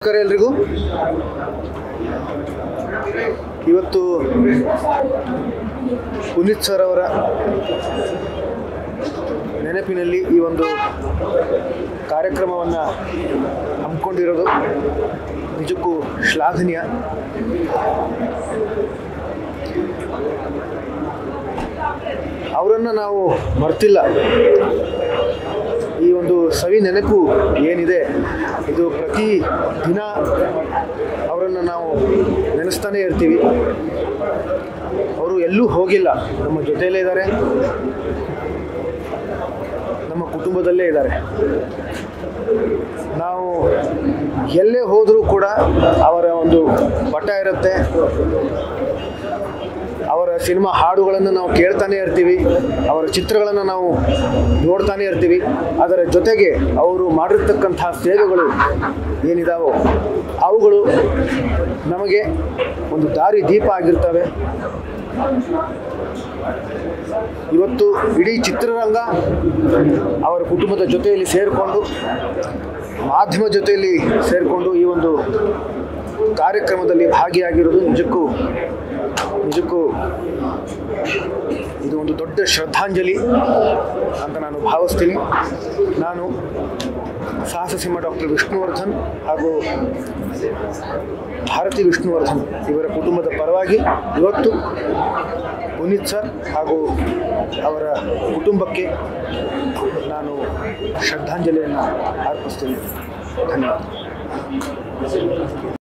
ನಮಸ್ಕಾರ ಎಲ್ರಿಗೂ. ಇವತ್ತು ಪುನೀತ್ ಸರ್ ಅವರ ನೆನಪಿನಲ್ಲಿ ಈ ಒಂದು ಕಾರ್ಯಕ್ರಮವನ್ನು ಹಮ್ಮಿಕೊಂಡಿರೋದು ನಿಜಕ್ಕೂ ಶ್ಲಾಘನೀಯ. ಅವರನ್ನು ನಾವು ಮರ್ತಿಲ್ಲ. ಈ ಒಂದು ಸವಿ ನೆನಪು ಏನಿದೆ ಇದು ಪ್ರತಿ ದಿನ ಅವರನ್ನು ನಾವು ನೆನೆಸ್ತಾನೆ ಇರ್ತೀವಿ. ಅವರು ಎಲ್ಲೂ ಹೋಗಿಲ್ಲ, ನಮ್ಮ ಜೊತೆಯಲ್ಲೇ ಇದ್ದಾರೆ, ನಮ್ಮ ಕುಟುಂಬದಲ್ಲೇ ಇದ್ದಾರೆ. ನಾವು ಎಲ್ಲೇ ಹೋದರೂ ಕೂಡ ಅವರ ಒಂದು ಪಟ ಇರುತ್ತೆ, ಅವರ ಸಿನಿಮಾ ಹಾಡುಗಳನ್ನು ನಾವು ಕೇಳ್ತಾನೆ ಇರ್ತೀವಿ, ಅವರ ಚಿತ್ರಗಳನ್ನು ನಾವು ನೋಡ್ತಾನೆ ಇರ್ತೀವಿ. ಅದರ ಜೊತೆಗೆ ಅವರು ಮಾಡಿರ್ತಕ್ಕಂತಹ ಸೇವೆಗಳು ಏನಿದಾವೋ ಅವುಗಳು ನಮಗೆ ಒಂದು ದಾರಿ ದೀಪ ಆಗಿರ್ತವೆ. ಇವತ್ತು ಇಡೀ ಚಿತ್ರರಂಗ ಅವರ ಕುಟುಂಬದ ಜೊತೆಯಲ್ಲಿ ಸೇರಿಕೊಂಡು, ಮಾಧ್ಯಮ ಜೊತೆಯಲ್ಲಿ ಸೇರಿಕೊಂಡು ಈ ಒಂದು ಕಾರ್ಯಕ್ರಮದಲ್ಲಿ ಭಾಗಿಯಾಗಿರೋದು ನಿಜಕ್ಕೂ ಇದು ಒಂದು ದೊಡ್ಡ ಶ್ರದ್ಧಾಂಜಲಿ ಅಂತ ನಾನು ಭಾವಿಸ್ತೀನಿ. ನಾನು ಸಾಹಸ ಸಿಂಹ ಡಾಕ್ಟರ್ ವಿಷ್ಣುವರ್ಧನ್ ಹಾಗೂ ಭಾರತಿ ವಿಷ್ಣುವರ್ಧನ್ ಇವರ ಕುಟುಂಬದ ಪರವಾಗಿ ಇವತ್ತು ಪುನೀತ್ ಸರ್ ಹಾಗೂ ಅವರ ಕುಟುಂಬಕ್ಕೆ ನಾನು ಶ್ರದ್ಧಾಂಜಲಿಯನ್ನು ಅರ್ಪಿಸ್ತೀನಿ. ಧನ್ಯವಾದ.